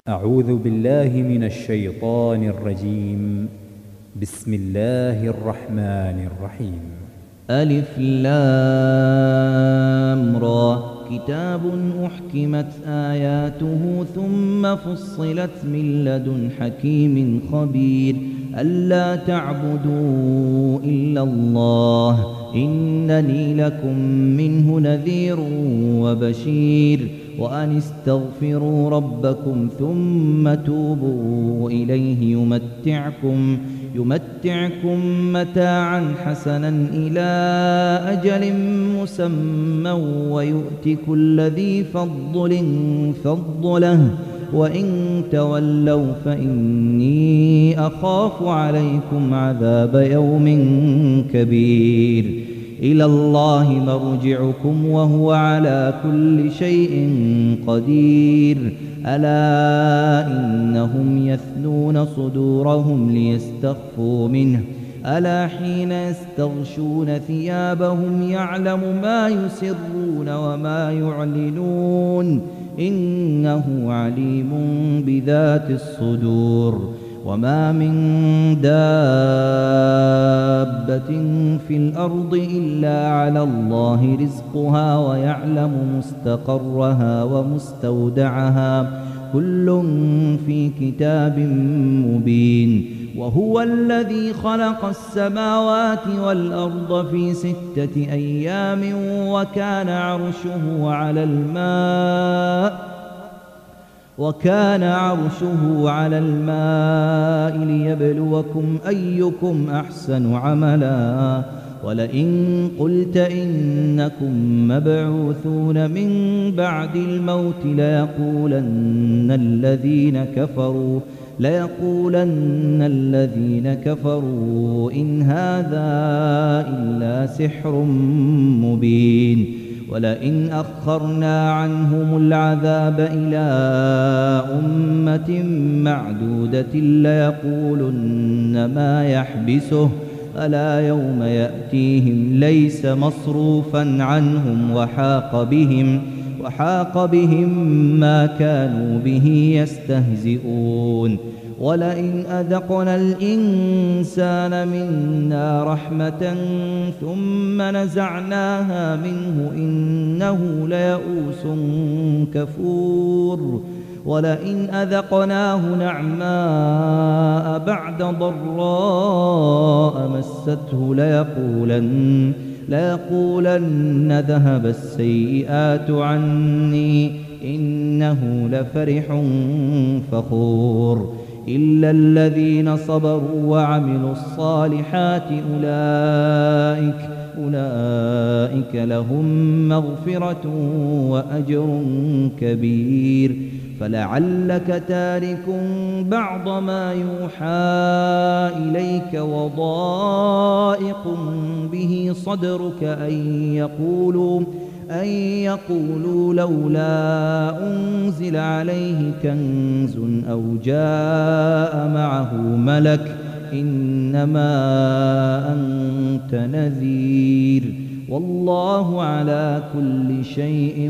أعوذ بالله من الشيطان الرجيم. بسم الله الرحمن الرحيم. ألف لام را كتاب أحكمت آياته ثم فصلت من لدن حكيم خبير ألا تعبدوا إلا الله إنني لكم منه نذير وبشير وأن استغفروا ربكم ثم توبوا إليه يمتعكم متاعا حسنا إلى أجل مسمى ويؤت كل ذي فضل فضله وإن تولوا فإني أخاف عليكم عذاب يوم كبير إلى الله مرجعكم وهو على كل شيء قدير ألا إنهم يثنون صدورهم ليستخفوا منه ألا حين يستغشون ثيابهم يعلم ما يسرون وما يعلنون إنه عليم بذات الصدور وما من دابة في الأرض إلا على الله رزقها ويعلم مستقرها ومستودعها كل في كتاب مبين وهو الذي خلق السماوات والأرض في 6 أيام وكان عرشه على الماء ليبلوكم أيكم أحسن عملا ولئن قلت إنكم مبعوثون من بعد الموت ليقولن الذين كفروا إن هذا إلا سحر مبين ولئن أخرنا عنهم العذاب إلى أمة معدودة ليقولن ما يحبسه ألا يوم يأتيهم ليس مصروفا عنهم وحاق بهم ما كانوا به يستهزئون ولئن أذقنا الإنسان منا رحمة ثم نزعناها منه إنه ليئوس كفور ولئن أذقناه نعماء بعد ضراء مسته ليقولن ذهب السيئات عني إنه لفرح فخور إلا الذين صبروا وعملوا الصالحات أولئك لهم مغفرة وأجر كبير فلعلك تارك بعض ما يوحى إليك وضائق به صدرك أن يقولوا لولا أنزل عليه كنز أو جاء معه ملك إنما أنت نذير والله على كل شيء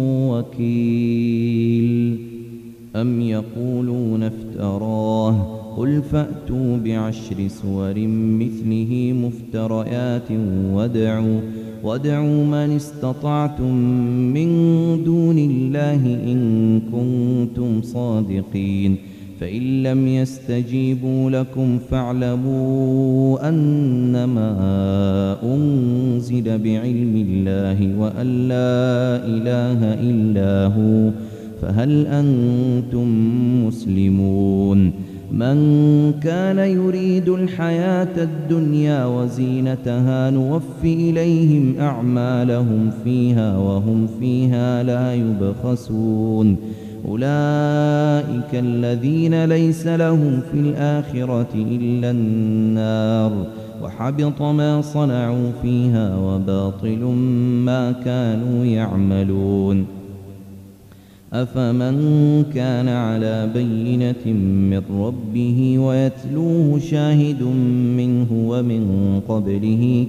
وكيل أم يقولون افتراه قل فأتوا ب10 سور مثله مفتريات وادعوا من استطعتم من دون الله إن كنتم صادقين فإن لم يستجيبوا لكم فاعلموا أنما أنزل بعلم الله وأن لا إله إلا هو فهل أنتم مسلمون من كان يريد الحياة الدنيا وزينتها نوفي إليهم أعمالهم فيها وهم فيها لا يبخسون أولئك الذين ليس لهم في الآخرة إلا النار وحبط ما صنعوا فيها وباطل ما كانوا يعملون أفمن كان على بينة من ربه ويتلوه شاهد منه ومن قبله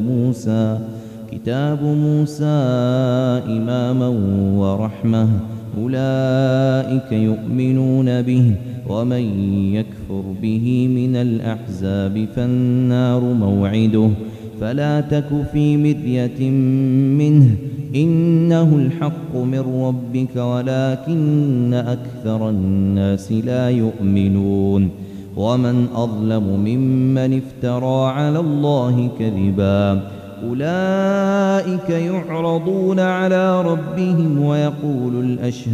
كتاب موسى إماما ورحمة أولئك يؤمنون به، ومن يكفر به من الأحزاب فالنار موعده، فلا تك في مرية منه، إنه الحق من ربك ولكن أكثر الناس لا يؤمنون. ومن أظلم ممن افترى على الله كذبا، أولئك يعرضون على ربهم ويقول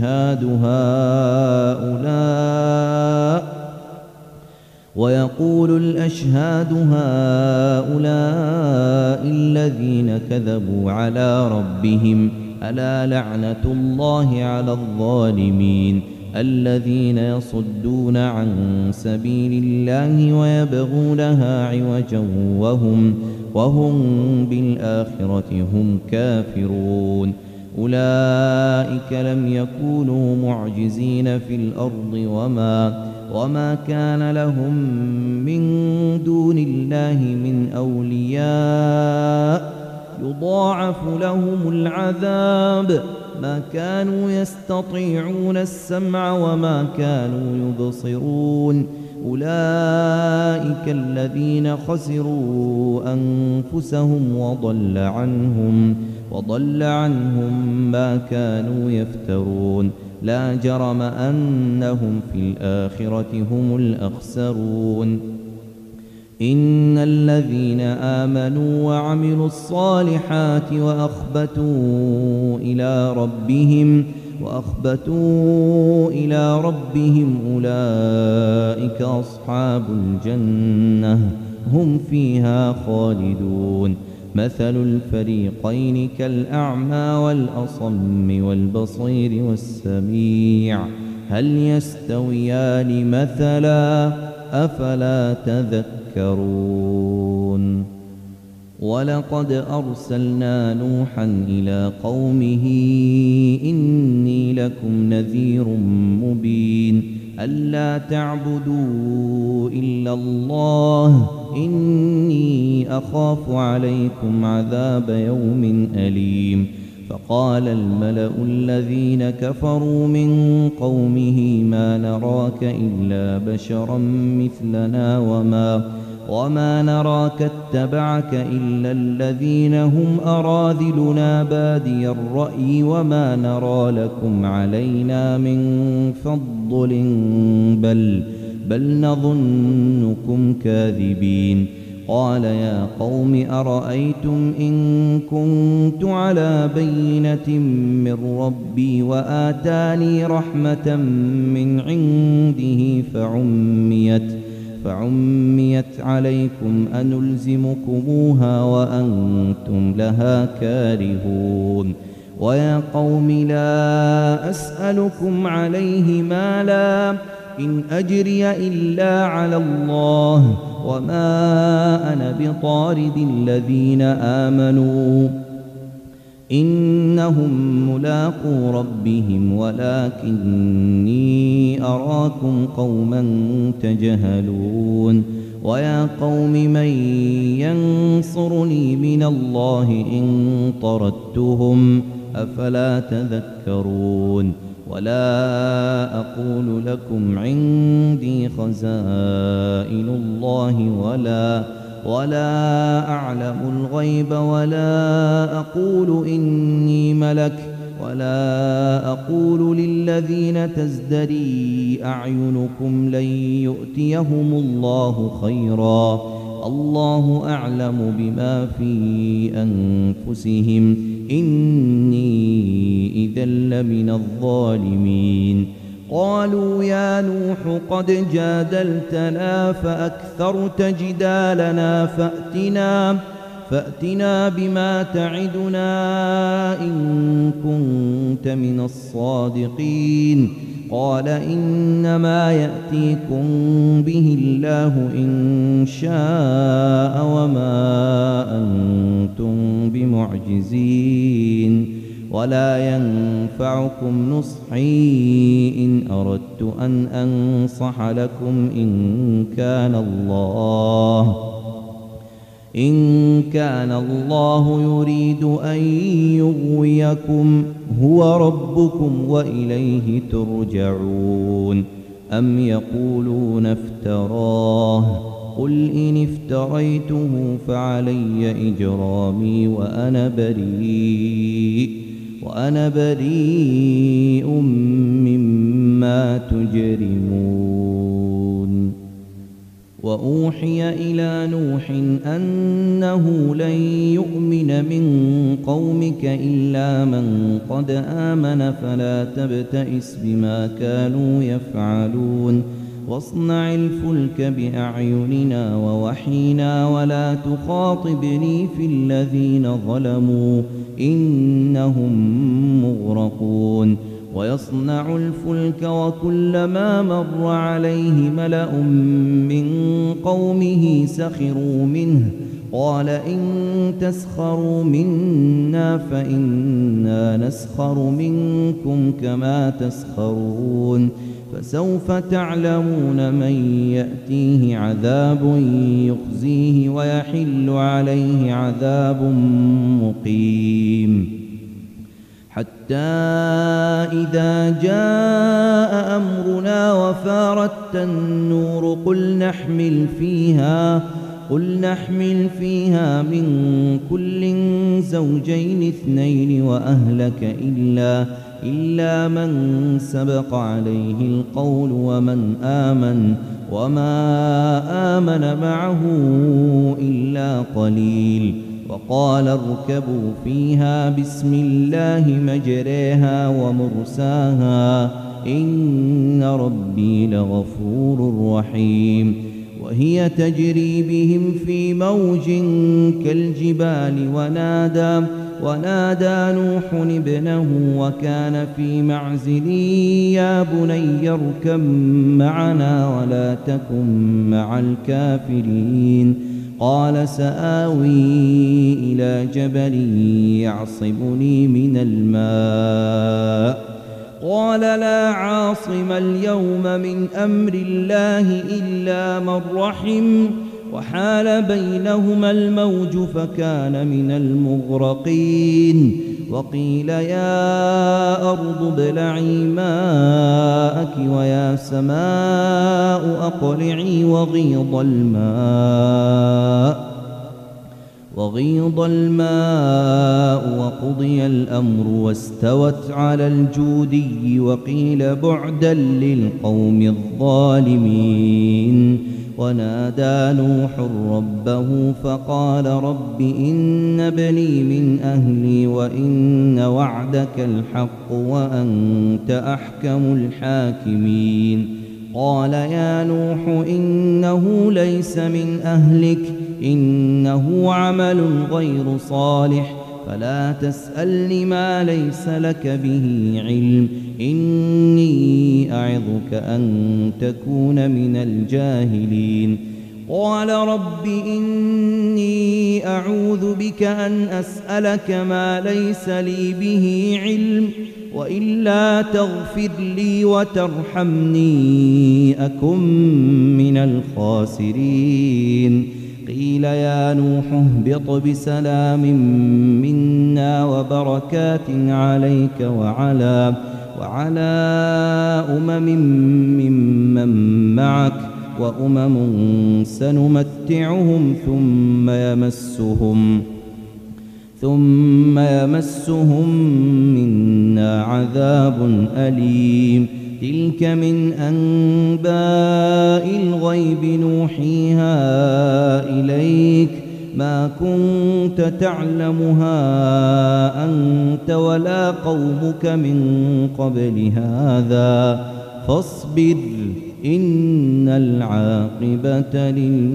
الأشهاد هؤلاء الذين كذبوا على ربهم، ألا لعنة الله على الظالمين الذين يصدون عن سبيل الله ويبغونها عوجا وهم بالآخرة هم كافرون. أولئك لم يكونوا معجزين في الأرض وما كان لهم من دون الله من أولياء يضاعف لهم العذاب، ما كانوا يستطيعون السمع وما كانوا يبصرون. أولئك الذين خسروا أنفسهم وضل عنهم ما كانوا يفترون. لا جرم أنهم في الآخرة هم الأخسرون. إن الذين آمنوا وعملوا الصالحات وأخبتوا إلى ربهم أولئك أصحاب الجنة هم فيها خالدون. مثل الفريقين كالأعمى والأصم والبصير والسميع، هل يستويان مثلا؟ أفلا تذكرون. ولقد أرسلنا نوحا إلى قومه إني لكم نذير مبين، ألا تعبدوا إلا الله إني أخاف عليكم عذاب يوم أليم. فقال الملأ الذين كفروا من قومه ما نراك إلا بشرا مثلنا وما نراك اتبعك إلا الذين هم أراذلنا بادي الرأي وما نرى لكم علينا من فضل بل نظنكم كاذبين. قال يا قوم أرأيتم إن كنت على بينة من ربي وآتاني رحمة من عنده فعميت عليكم أنلزمكموها وأنتم لها كارهون. ويا قوم لا أسألكم عليه مالا إن أجري إلا على الله وما أنا بطارد الذين آمنوا إنهم ملاقو ربهم ولكني أراكم قوما تجهلون. ويا قوم من ينصرني من الله إن طردتهم أفلا تذكرون. ولا أقول لكم عندي خزائن الله ولا أعلم الغيب ولا أقول إني ملك ولا أقول للذين تزدري أعينكم لن يؤتيهم الله خيرا، الله أعلم بما في أنفسهم إني إذا لمن الظالمين. قالوا يا نوح قد جادلتنا فأكثرت جدالنا فأتنا بما تعدنا إن كنت من الصادقين. قال إنما يأتيكم به الله إن شاء وما أنتم بمعجزين. ولا ينفعكم نصحي إن أردت أن أنصح لكم إن إن كان الله يريد أن يغويكم هو ربكم وإليه ترجعون. أم يقولون افتراه قل إن افتريته فعلي إجرامي وأنا بريء مما تجرمون. وأوحي إلى نوح أنه لن يؤمن من قومك إلا من قد آمن فلا تبتئس بما كانوا يفعلون. واصنع الفلك بأعيننا ووحينا ولا تخاطبني في الذين ظلموا إنهم مغرقون. ويصنع الفلك وكلما مر عليه ملأ من قومه سخروا منه قال إن تسخروا منا فإنا نسخر منكم كما تسخرون. فسوف تعلمون من يأتيه عذاب يخزيه ويحل عليه عذاب مقيم. حتى إذا جاء أمرنا وفارت النور قل نحمل فيها من كل زوجين اثنين وأهلك إلا من سبق عليه القول ومن آمن وما آمن معه إلا قليل. وقال اركبوا فيها بسم الله مجريها ومرساها إن ربي لغفور رحيم. وهي تجري بهم في موج كالجبال ونادى نوح ابنه وكان في معزل يا بني اركب معنا ولا تكن مع الكافرين. قال سآوي إلى جبل يعصمني من الماء قال لا عاصم اليوم من أمر الله إلا من رحم وحال بينهما الموج فكان من المغرقين. وقيل يا أرض ابلعي ماءك ويا سماء أقلعي وغيض الماء وقضي الأمر واستوت على الجودي وقيل بعدا للقوم الظالمين. ونادى نوح ربه فقال رب إن ابني من أهلي وإن وعدك الحق وأنت أحكم الحاكمين. قال يا نوح إنه ليس من أهلك إنه عمل غير صالح فلا تسألني ما ليس لك به علم إني أعظك أن تكون من الجاهلين. قال رب إني أعوذ بك أن أسألك ما ليس لي به علم وإلا تغفر لي وترحمني أكن من الخاسرين. قيل يا نوح اهبط بسلام منا وبركات عليك وعلى ممن معك وأمم سنمتعهم ثم يمسهم منا عذاب أليم. تلك من أنباء الغيب نوحيها إليك ما كنت تعلمها أنت ولا قومك من قبل هذا فاصبر إن العاقبة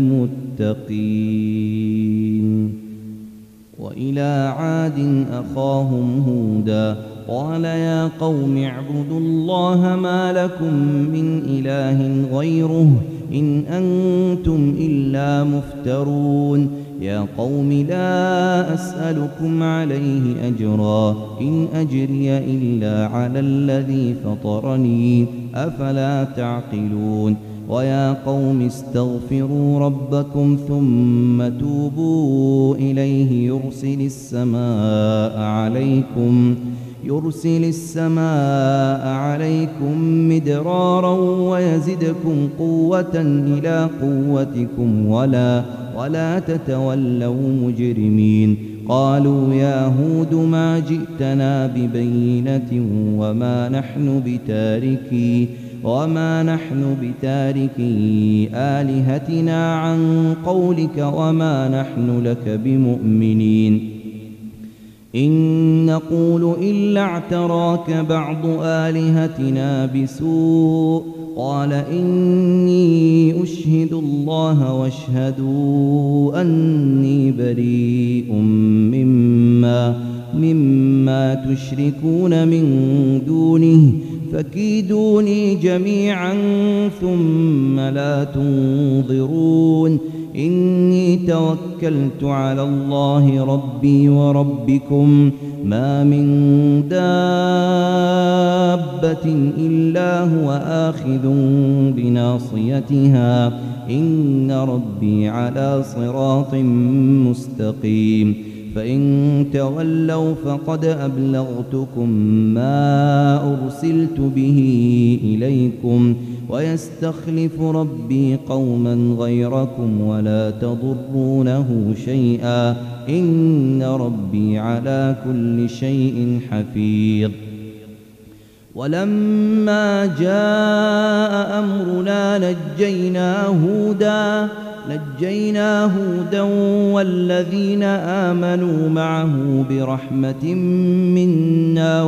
للمتقين. وإلى عاد أخاهم هودا قال يا قوم اعبدوا الله ما لكم من إله غيره إن أنتم إلا مفترون. يا قوم لا أسألكم عليه أجرا إن أجري إلا على الذي فطرني أفلا تعقلون. ويا قوم استغفروا ربكم ثم توبوا إليه يرسل السماء عليكم مدرارا ويزدكم قوة إلى قوتكم ولا تتولوا مجرمين. قالوا يا هود ما جئتنا ببينة وما نحن بتاركي آلهتنا عن قولك وما نحن لك بمؤمنين. إن نقول إلا اعتراك بعض آلهتنا بسوء قال إني أشهد الله واشهدوا أني بريء مما تشركون من دونه فكيدوني جميعا ثم لا تنظرون. إني توكلت على الله ربي وربكم ما من دابة إلا هو آخذ بناصيتها إن ربي على صراط مستقيم. فإن تولوا فقد أبلغتكم ما أرسلت به إليكم ويستخلف ربي قوما غيركم ولا تضرونه شيئا إن ربي على كل شيء حفيظ. ولما جاء أمرنا نجينا هودا والذين آمنوا معه برحمة منا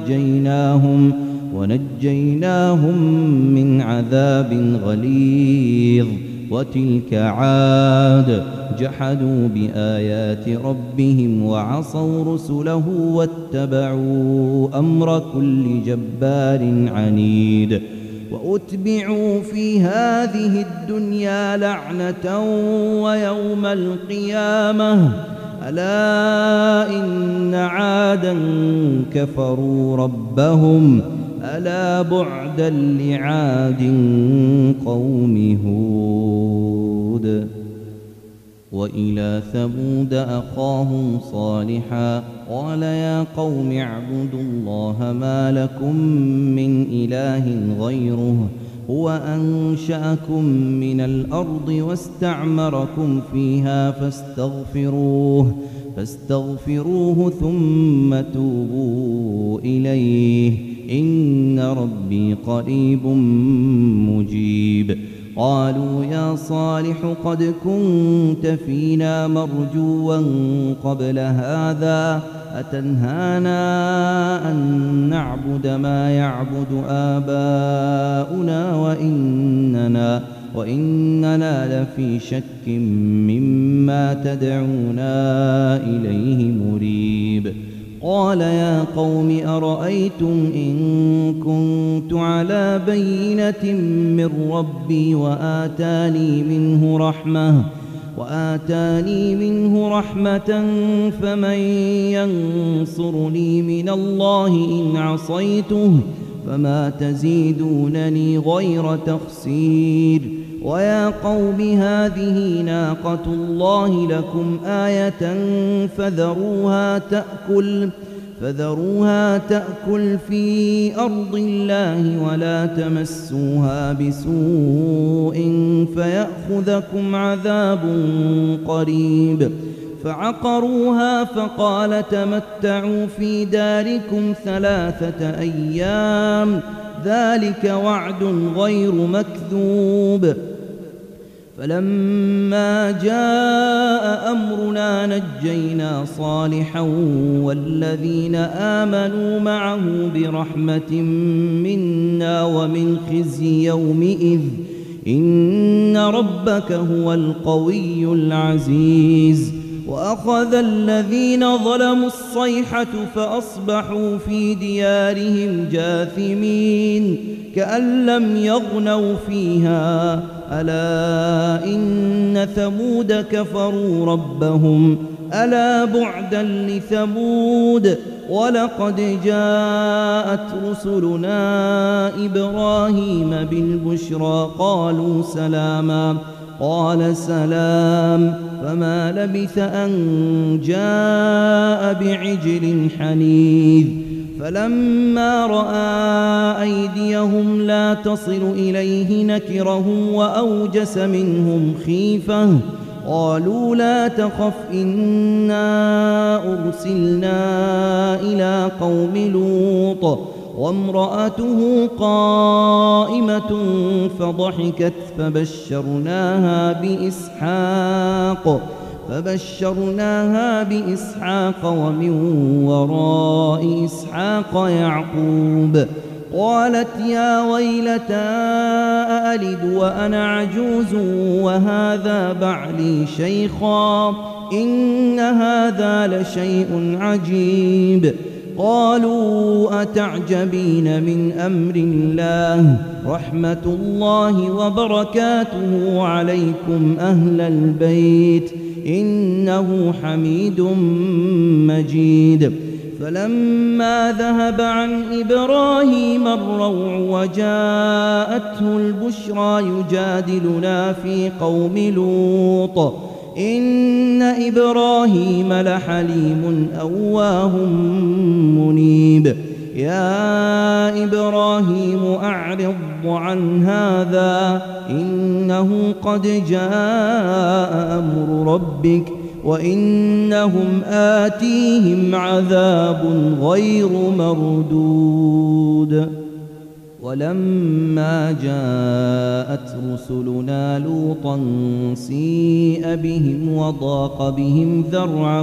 ونجيناهم من عذاب غليظ. وتلك عاد جحدوا بآيات ربهم وعصوا رسله واتبعوا أمر كل جبار عنيد. وأتبعوا في هذه الدنيا لعنة ويوم القيامة ألا إن عادا كفروا ربهم ألا بعدا لعاد قوم هود. وإلى ثمود أخاهم صالحا قال يا قوم اعبدوا الله ما لكم من إله غيره هو أنشأكم من الأرض واستعمركم فيها فاستغفروه ثم توبوا إليه إن ربي قريب مجيب. قالوا يا صالح قد كنت فينا مرجوا قبل هذا أتنهانا أن نعبد ما يعبد آباؤنا وإننا لفي شك مما تدعونا إليه مريب. قال يا قوم أرأيتم إن كنت على بينة من ربي وآتاني منه رحمة فمن ينصرني من الله إن عصيته فما تزيدونني غير تخسير. ويا قوم هذه ناقة الله لكم آية فذروها تأكل في أرض الله ولا تمسوها بسوء فيأخذكم عذاب قريب. فعقروها فقال تمتعوا في داركم 3 أيام ذلك وعد غير مكذوب. فلما جاء أمرنا نجينا صالحا والذين آمنوا معه برحمة منا ومن خزي يومئذ إن ربك هو القوي العزيز. وأخذ الذين ظلموا الصيحة فأصبحوا في ديارهم جاثمين كأن لم يغنوا فيها ألا إن ثمود كفروا ربهم ألا بعدا لثمود ولقد جاءت رسلنا إبراهيم بالبشرى قالوا سلاما قال سلام فما لبث أن جاء بعجل حنيذ فلما رأى أيديهم لا تصل إليه نكرهم وأوجس منهم خيفة قالوا لا تخف إنا أرسلنا إلى قوم لوط وامرأته قائمة فضحكت فبشرناها بإسحاق ومن وراء إسحاق يعقوب قالت يا ويلتى أألد وأنا عجوز وهذا بعلي شيخا إن هذا لشيء عجيب قالوا أتعجبين من أمر الله رحمة الله وبركاته عليكم أهل البيت إنه حميد مجيد فلما ذهب عن إبراهيم الروع وجاءته البشرى يجادلنا في قوم لوط إن إبراهيم لحليم أواه منيب يا إبراهيم أعرض عن هذا إنه قد جاء أمر ربك وإنهم آتيهم عذاب غير مردود ولما جاءت رسلنا لوطا سيء بهم وضاق بهم ذرعا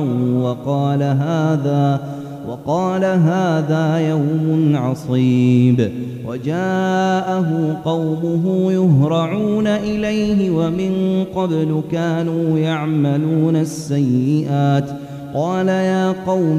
وقال هذا يوم عصيب وجاءه قومه يهرعون إليه ومن قبل كانوا يعملون السيئات قال يا قوم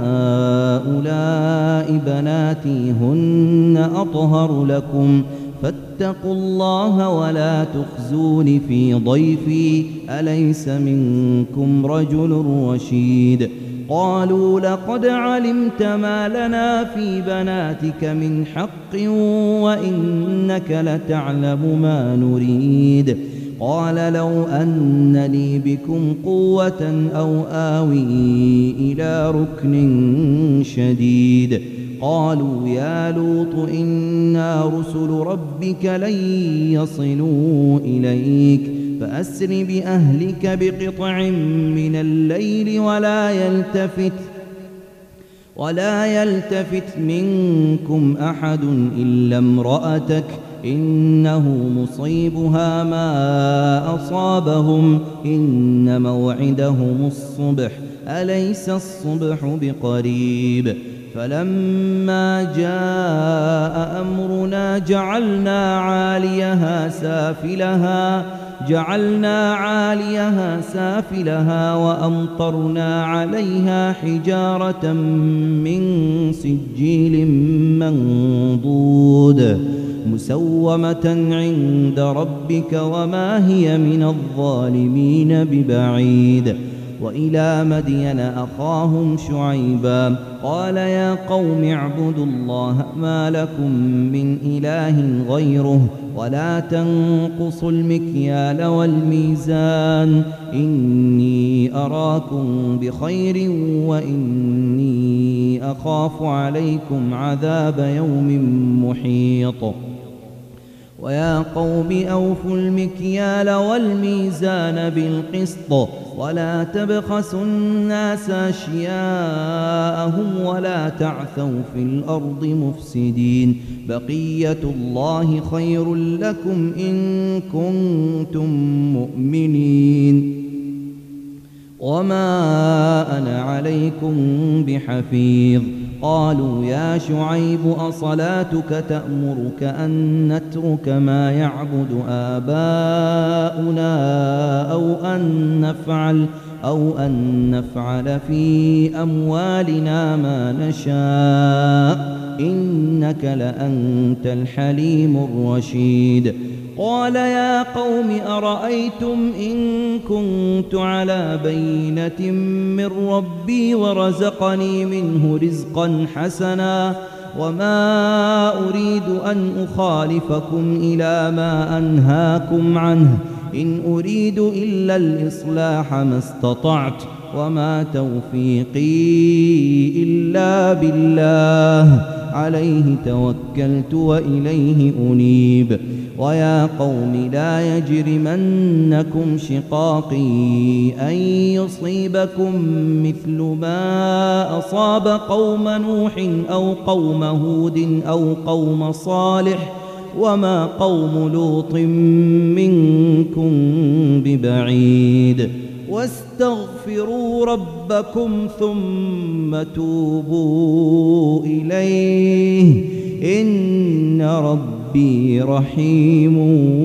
هؤلاء بناتي هن أطهر لكم فاتقوا الله ولا تخزون في ضيفي أليس منكم رجل رشيد قالوا لقد علمت ما لنا في بناتك من حق وإنك لتعلم ما نريد قال لو أن لي بكم قوة أو آوي إلى ركن شديد قالوا يا لوط إنا رسل ربك لن يصلوا إليك فأسر بأهلك بقطع من الليل ولا يلتفت منكم أحد إلا امرأتك إنه مصيبها ما أصابهم إن موعدهم الصبح أليس الصبح بقريب فلما جاء أمرنا جعلنا عاليها سافلها وأمطرنا عليها حجارة من سجيل منضود مسومة عند ربك وما هي من الظالمين ببعيد وإلى مدين أخاهم شعيبا قال يا قوم اعبدوا الله ما لكم من إله غيره ولا تنقصوا المكيال والميزان إني أراكم بخير وإني أخاف عليكم عذاب يوم محيط ويا قوم أوفوا المكيال والميزان بالقسط ولا تبخسوا الناس أشياءهم ولا تعثوا في الأرض مفسدين بقية الله خير لكم إن كنتم مؤمنين وما أنا عليكم بحفيظ قالوا يا شعيب أصلاتك تأمرك أن نترك ما يعبد آباؤنا أو أن نفعل في أموالنا ما نشاء إنك لأنت الحليم الرشيد. قال يا قوم أرأيتم إن كنت على بينة من ربي ورزقني منه رزقا حسنا وما أريد أن أخالفكم إلى ما أنهاكم عنه إن أريد إلا الإصلاح ما استطعت وما توفيقي إلا بالله عليه توكلت وإليه أنيب. ويا قوم لا يجرمنكم شقاقي أن يصيبكم مثل ما أصاب قوم نوح أو قوم هود أو قوم صالح وما قوم لوط منكم ببعيد. واستغفروا ربكم ثم توبوا إليه إن ربي رحيم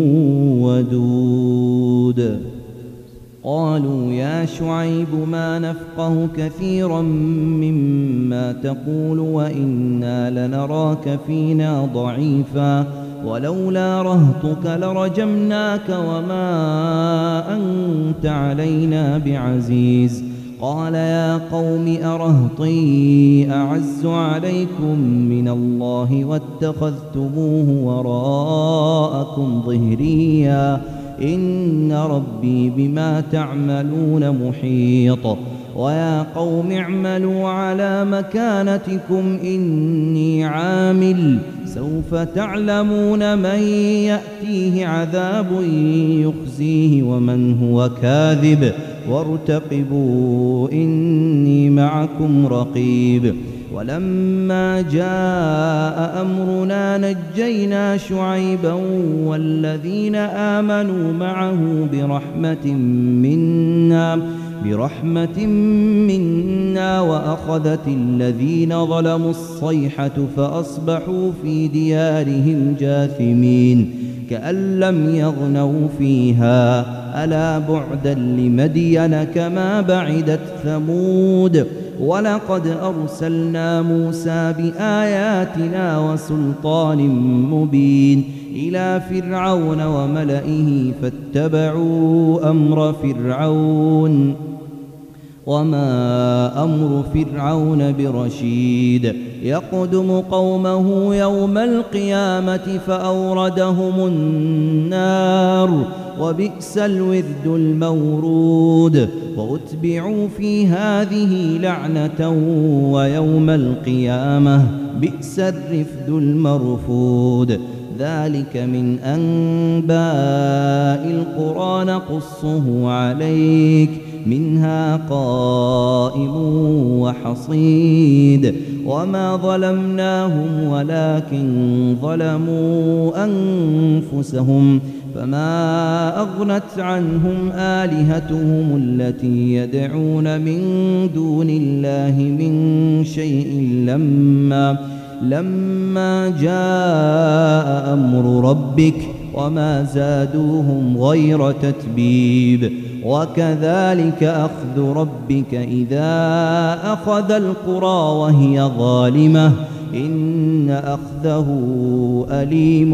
ودود. قالوا يا شعيب ما نفقه كثيرا مما تقول وإنا لنراك فينا ضعيفا ولولا رهطك لرجمناك وما أنت علينا بعزيز. قال يا قوم أرهطي أعز عليكم من الله واتخذتموه وراءكم ظهريا إن ربي بما تعملون محيط. ويا قوم اعملوا على مكانتكم إني عامل سوف تعلمون من يأتيه عذاب يخزيه ومن هو كاذب وارتقبوا إني معكم رقيب. ولما جاء أمرنا نجينا شعيبا والذين آمنوا معه برحمة منا وأخذت الذين ظلموا الصيحة فأصبحوا في ديارهم جاثمين كأن لم يغنوا فيها ألا بعدا لمدين كما بعدت ثمود. ولقد أرسلنا موسى بآياتنا وسلطان مبين إلى فرعون وملئه فاتبعوا أمر فرعون وما أمر فرعون برشيد. يقدم قومه يوم القيامة فأوردهم النار وبئس الورد المورود. وأتبعوا في هذه لعنة ويوم القيامة بئس الرفد المرفود. ذلك من أنباء القرى نقصه عليك منها قائم وحصيد. وما ظلمناهم ولكن ظلموا أنفسهم فما أغنت عنهم آلهتهم التي يدعون من دون الله من شيء لما جاء أمر ربك وما زادوهم غير تتبيب. وكذلك أخذ ربك إذا أخذ القرى وهي ظالمة إن أخذه أليم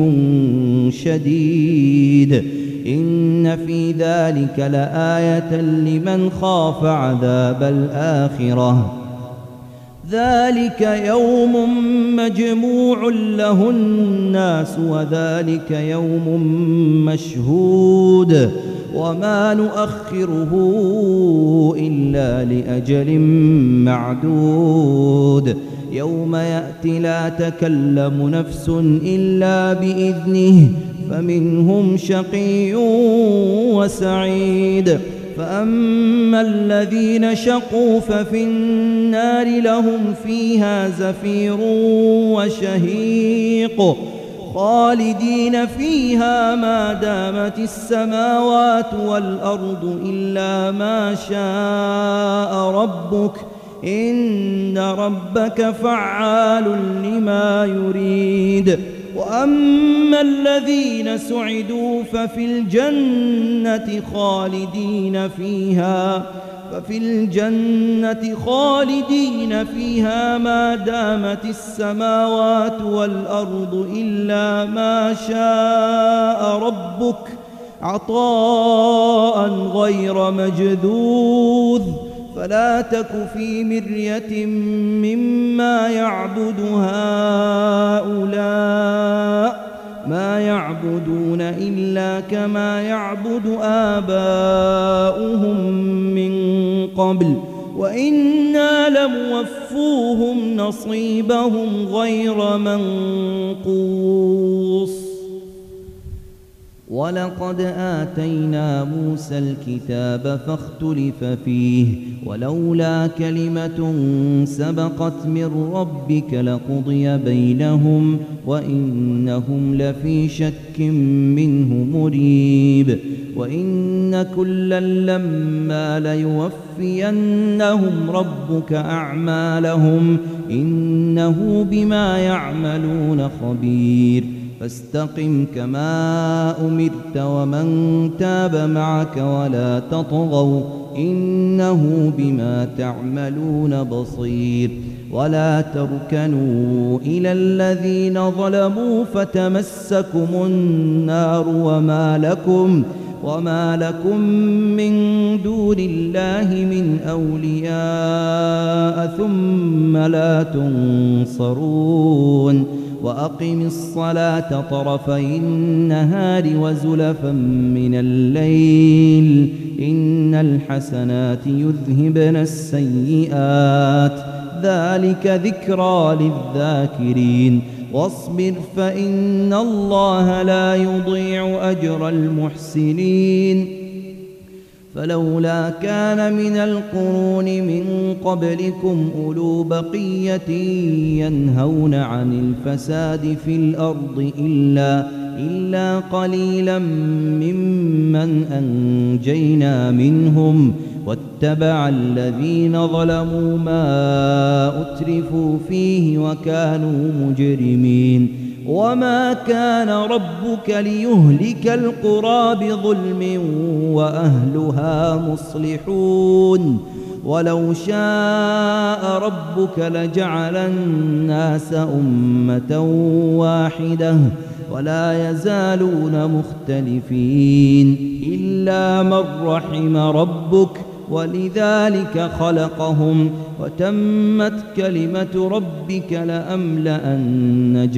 شديد. إن في ذلك لآية لمن خاف عذاب الآخرة. ذلك يوم مجموع له الناس وذلك يوم مشهود وما نؤخره إلا لأجل معدود. يوم يأتي لا تكلم نفس إلا بإذنه فمنهم شقي وسعيد. فأما الذين شقوا ففي النار لهم فيها زفير وشهيق خالدين فيها ما دامت السماوات والأرض إلا ما شاء ربك إن ربك فعال لما يريد. وأما الذين سعدوا ففي الجنة خالدين فيها ففي الجنة خالدين فيها ما دامت السماوات والأرض إلا ما شاء ربك عطاء غير مجذوذ فلا تك في مرية مما يعبد هؤلاء ما يعبدون إلا كما يعبد آباؤهم من قبل وإنا لموفوهم نصيبهم غير منقوص ولقد آتينا موسى الكتاب فاختلف فيه ولولا كلمة سبقت من ربك لقضي بينهم وإنهم لفي شك منه مريب وإن كلا لما ليوفينهم ربك أعمالهم إنه بما يعملون خبير فاستقم كما أمرت ومن تاب معك ولا تطغوا إنه بما تعملون بصير ولا تركنوا إلى الذين ظلموا فتمسكم النار وما لكم من دون الله من أولياء ثم لا تنصرون وأقم الصلاة طرفي النهار وزلفا من الليل إن الحسنات يذهبن السيئات ذلك ذكرى للذاكرين واصبر فإن الله لا يضيع أجر المحسنين فلولا كان من القرون من قبلكم أولو بقية ينهون عن الفساد في الأرض إلا قليلا ممن أنجينا منهم واتبع الذين ظلموا ما أترفوا فيه وكانوا مجرمين وما كان ربك ليهلك القرى بظلم وأهلها مصلحون ولو شاء ربك لجعل الناس أمة واحدة ولا يزالون مختلفين إلا من رحم ربك ولذلك خلقهم وتمت كلمة ربك لأملأن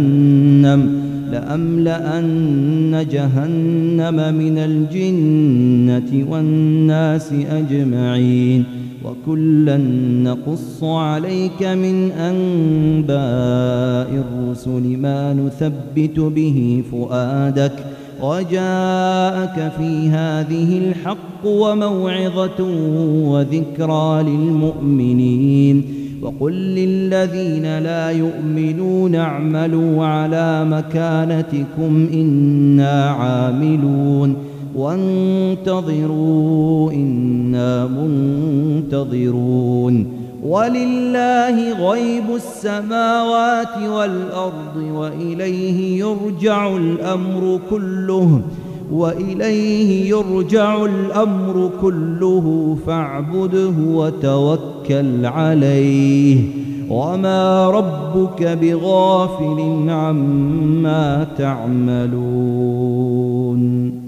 جهنم من الجنة والناس أجمعين وكلا نقص عليك من أنباء الرسل ما نثبت به فؤادك وجاءك في هذه الحق وموعظة وذكرى للمؤمنين وقل للذين لا يؤمنون اعملوا على مكانتكم إنا عاملون وانتظروا إنا منتظرون ولله غيب السماوات والأرض وإليه يرجع الأمر كله فاعبده وتوكل عليه وما ربك بغافل عما تعملون